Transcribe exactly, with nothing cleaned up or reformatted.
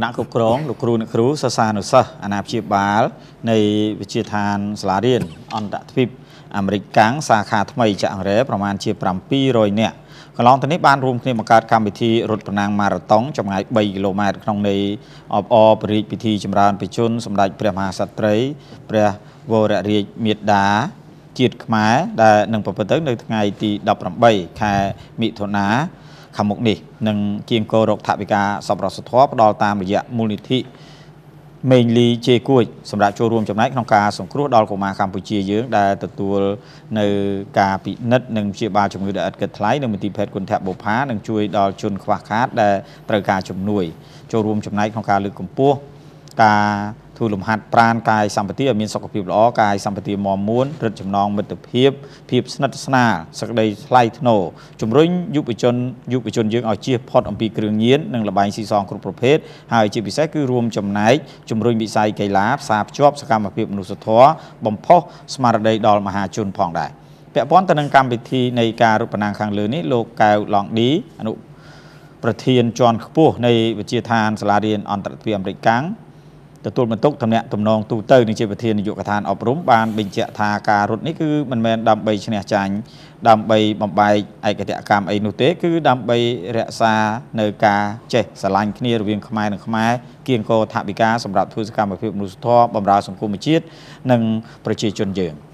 ណៈគ្រប់គ្រងលោកគ្រូអ្នកគ្រូសិស្សានុសិស្សអាណាព្យាបាលនៃវិទ្យាឋានសាលារៀនអន្តរជាតិអាមេរិកកាំងសាខាថ្មីចាក់អង្រែប្រមាណជាប្រាំពីររយនាក់កន្លងទៅនេះបានរួមគ្នាបង្កើតកម្មវិធីរត់ប្រណាំងម៉ារ៉ាតុងចម្ងាយបីគីឡូម៉ែត្រក្នុងន័យអបអរព្រះរាជពិធីចម្រើនព្រះជន្មសម្ដេចព្រះមហាក្សត្រីព្រះវររាជមាតាជាតិខ្មែរដែលនឹងប្រព្រឹត្តទៅនៅថ្ងៃទីដប់ប្រាំបីខែមិថុនាខាងមុខនេះនឹងគៀងគររកថវិកាសប្បុរសធម៌ផ្ដល់តាមរយៈមូលនិធិមេងលីជេគួចសម្រាប់ចូលរួមចំណែកក្នុងការសង្គ្រោះដល់កុមារកម្ពុជាយើងដែលទទួលនៅការពិនិត្យនិងព្យាបាលជំងឺដែលឥតគិតថ្លៃនៅមន្ទីរពេទ្យគុណធបុប្ផានិងជួយដល់ជនខ្វះខាតដែលត្រូវការជំនួយចូលរួមចំណែកក្នុងការលើកកម្ពស់ការទូលំហាត់ប្រាណកាយសម្បទាឲ្យមានសុខភាពល្អកាយសម្បទាមាំមួនរឹតចំណងមិត្តភាពភាពស្និទ្ធស្នាលសក្តីថ្លៃថ្នូរជំរុញយុវជនយុវជនយើងឲ្យជៀសផុតអំពីគ្រឿងញៀននិងល្បែងស៊ីសងគ្រប់ប្រភេទហើយជាពិសេសគឺរួមចំណែកជំរុញវិស័យកីឡាផ្សារភ្ជាប់សកម្មភាពមនុស្សធម៌បំផុសស្មារតីដល់មហាជនផងដែរពាក់ព័ន្ធទៅនឹងកម្មវិធីនៃការរត់ប្រណាំងខាងលើនេះលោកកៅឡងឌីអនុប្រធានជាន់ខ្ពស់នៃវិទ្យាឋានសាលារៀនអន្តរជាតិអាមេរិកកាំងទទួលបន្ទុកតំណែងតំណងទូទៅនឹងជាប្រធាននាយកដ្ឋានអប់រំបានបញ្ជាក់ថាការរត់នេះគឺមិនមែនដើម្បីឈ្នះចាញ់ដើម្បីបំបែកឯកតកម្មអីនោះទេគឺដើម្បីរក្សានៅការចេះស្រឡាញ់គ្នារវាងខ្មែរនិងខ្មែរគៀងគរថវិកាសម្រាប់ធ្វើសកម្មភាពមនុស្សធម៌បម្រើសង្គមជាតិនិងប្រជាជនយើង